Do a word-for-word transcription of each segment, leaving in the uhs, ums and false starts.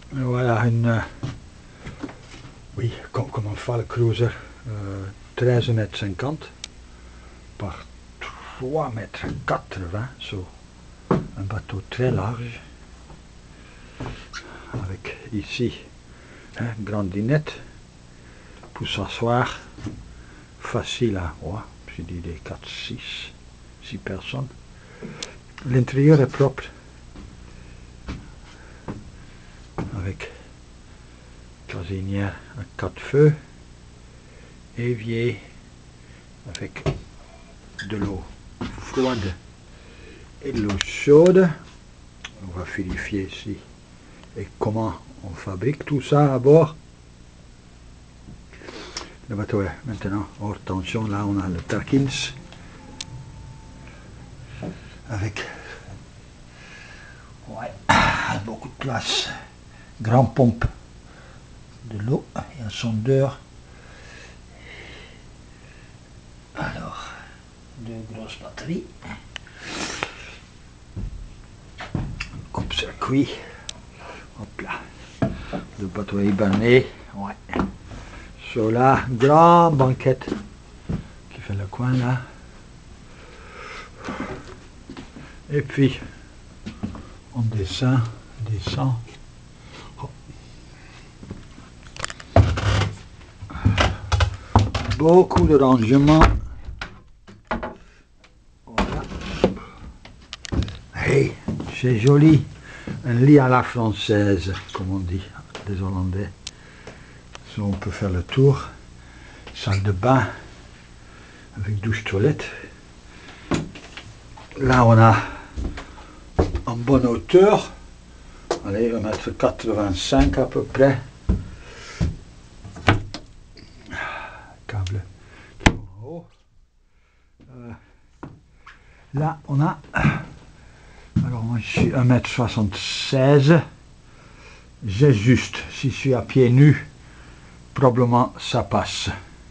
Voilà une, euh, oui, comme, comme un Fall Cruiser, euh, treize mètres cinquante par trois mètres quatre-vingts, so, un bateau très large, avec ici hein, une grande dinette pour s'asseoir, facile à, ouais, j'ai dit des quatre, six, six personnes. L'intérieur est propre, avec cuisinière à quatre feux, évier avec de l'eau froide et de l'eau chaude. On va vérifier ici et comment on fabrique tout ça à bord. Le bateau est maintenant hors tension. Là on a le Perkins avec ouais, beaucoup de place, grande pompe de l'eau et un sondeur. Alors, deux grosses batteries, coupe-circuit, hop là, le bateau est hiberné, ouais. Sur la grande banquette qui fait le coin là. Et puis, on descend, descend. Oh. Beaucoup de rangements. Voilà. Hey, c'est joli. Un lit à la française, comme on dit, les Hollandais. So, on peut faire le tour. Salle de bain avec douche toilette. Là, on a en bonne hauteur. Allez, un mètre quatre-vingt-cinq à peu près. Câble qui va en haut. Euh, là, on a. Alors, moi, je suis un mètre soixante-seize. J'ai juste, si je suis à pieds nus, probablement ça passe.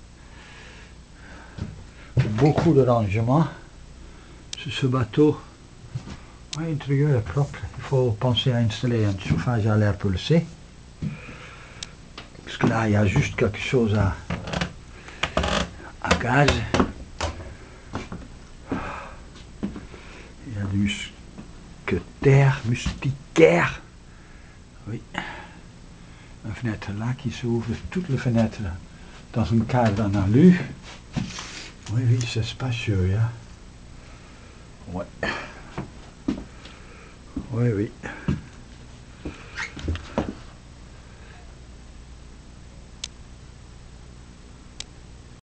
Beaucoup de rangements sur ce bateau. L'intérieur est propre. Il faut penser à installer un chauffage à l'air pulsé. Parce que là, il y a juste quelque chose à, à gaz. Il y a du musquetaire, moustiquaire. Oui. Une fenêtre là qui s'ouvre, toutes les fenêtres dans un cadre en alu. Oui, oui, c'est spacieux, hein. Ouais. Oui, oui.